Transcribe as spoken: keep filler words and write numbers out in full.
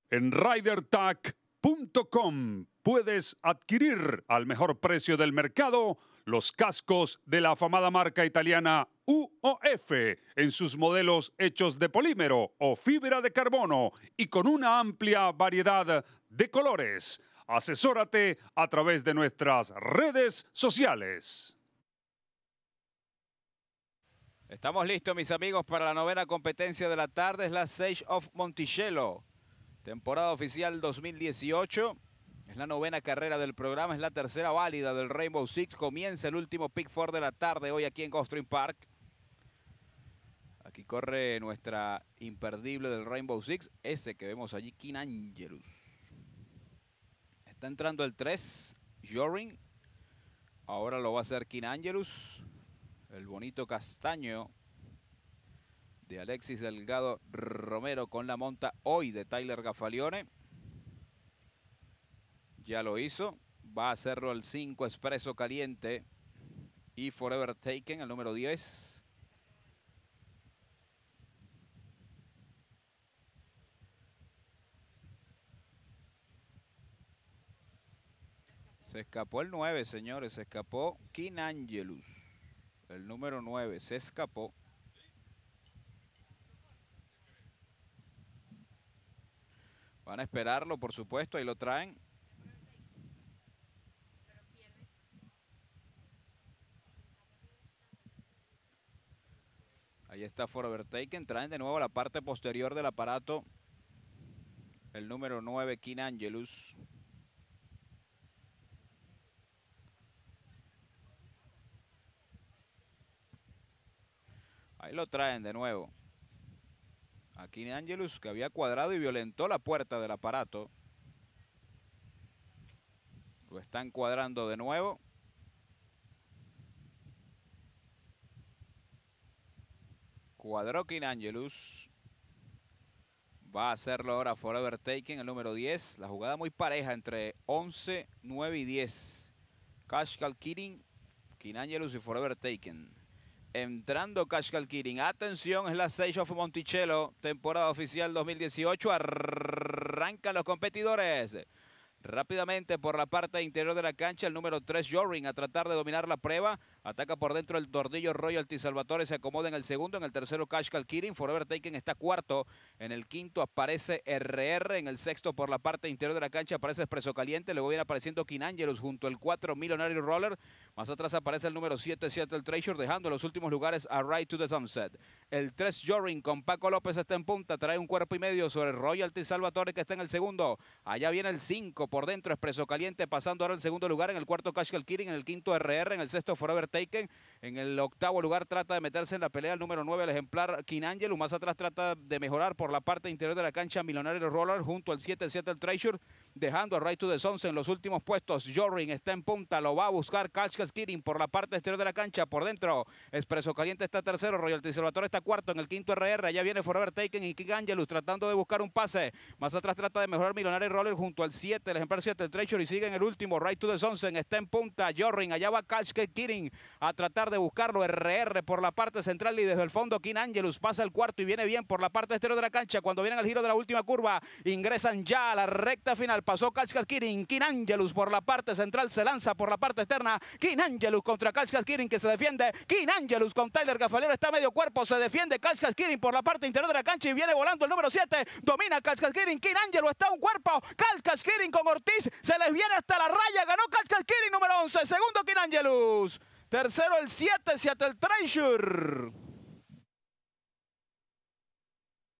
En rider tac punto com puedes adquirir al mejor precio del mercado los cascos de la afamada marca italiana U O F en sus modelos hechos de polímero o fibra de carbono y con una amplia variedad de colores. Asesórate a través de nuestras redes sociales. Estamos listos, mis amigos, para la novena competencia de la tarde. Es la Sage of Monticello. Temporada oficial dos mil dieciocho. Es la novena carrera del programa. Es la tercera válida del Rainbow Six. Comienza el último Pick Four de la tarde hoy aquí en Gulfstream Park. Aquí corre nuestra imperdible del Rainbow Six. Ese que vemos allí, King Angelus. Está entrando el tres, Jorin. Ahora lo va a hacer King Angelus. El bonito castaño de Alexis Delgado Romero con la monta hoy de Tyler Gaffalione. Ya lo hizo. Va a hacerlo el cinco, Espresso Caliente. Y Forever Taken, el número diez. Se escapó el nueve, señores. Se escapó King Angelus. El número nueve se escapó. Van a esperarlo, por supuesto. Ahí lo traen. Ahí está Forever Taken. Traen de nuevo a la parte posterior del aparato el número nueve, King Angelus. Ahí lo traen de nuevo. A King Angelus, que había cuadrado y violentó la puerta del aparato. Lo están cuadrando de nuevo. Cuadró King Angelus. Va a hacerlo ahora Forever Taken, el número diez. La jugada muy pareja entre once, nueve y diez. Kashkal Kirin, King Angelus y Forever Taken. Entrando Kashkal Kirin. Atención, es la Sage of Monticello. Temporada oficial dos mil dieciocho. Arrancan los competidores. Rápidamente por la parte interior de la cancha, el número tres, Jorin, a tratar de dominar la prueba. Ataca por dentro el Tordillo Royalty Salvatore, se acomoda en el segundo. En el tercero, Kashkal Kirin. Forever Taken está cuarto. En el quinto aparece R R. En el sexto, por la parte interior de la cancha, aparece Espresso Caliente. Luego viene apareciendo King Angelus junto al cuatro, Millionaire Roller. Más atrás aparece el número siete, Seattle Treasure, dejando en los últimos lugares a Ride to the Sunset. El tres, Jorin, con Paco López está en punta. Trae un cuerpo y medio sobre Royalty Salvatore, que está en el segundo. Allá viene el cinco, por dentro Espresso Caliente, pasando ahora el segundo lugar. En el cuarto, Kashkal Kirin. En el quinto, R R. En el sexto, Forever Taken. En el octavo lugar trata de meterse en la pelea el número nueve, el ejemplar King Angelus. Más atrás trata de mejorar por la parte interior de la cancha Millionaire Roller junto al siete, Seattle Treasure, dejando a Ride to the Sunset en los últimos puestos. Jorin está en punta, lo va a buscar Kashkal Kirin por la parte exterior de la cancha. Por dentro, Espresso Caliente está tercero, Royalty Salvatore está cuarto. En el quinto, R R. Allá viene Forever Taken y King Angelus tratando de buscar un pase. Más atrás trata de mejorar Millionaire Roller junto al siete, el ejemplar Seattle Treasure, y sigue en el último, Ride to the Sunset. Está en punta Jorin, allá va Kashkal Kirin a tratar de buscarlo. R R por la parte central y desde el fondo King Angelus pasa el cuarto y viene bien por la parte exterior de la cancha. Cuando vienen al giro de la última curva, ingresan ya a la recta final. Pasó Kashkal Kirin. King Angelus por la parte central se lanza por la parte externa. King Angelus contra Kashkal Kirin, que se defiende. King Angelus con Tyler Gaffalione, está a medio cuerpo, se defiende Kashkal Kirin por la parte interior de la cancha y viene volando el número siete. Domina Kashkal Kirin. King Angelus está a un cuerpo. Kashkal Kirin con Ortiz se les viene hasta la raya. Ganó Kashkal Kirin, número once. Segundo King Angelus. Tercero el siete, Seattle Treasure.